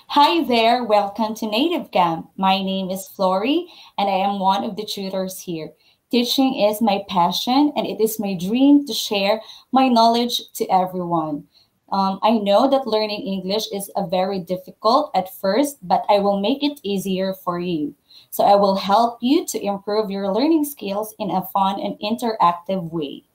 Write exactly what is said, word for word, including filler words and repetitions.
Hi there, welcome to Native Camp. My name is Flory, and I am one of the tutors here. Teaching is my passion, and it is my dream to share my knowledge to everyone. Um, I know that learning English is a very difficult at first, but I will make it easier for you. So I will help you to improve your learning skills in a fun and interactive way.